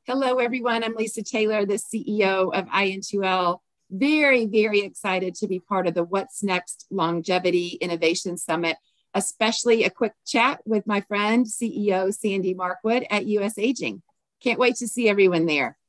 Hello, everyone. I'm Lisa Taylor, the CEO of iN2L. Very, very excited to be part of the What's Next Longevity Innovation Summit, especially a quick chat with my friend, CEO Sandy Markwood at US Aging. Can't wait to see everyone there.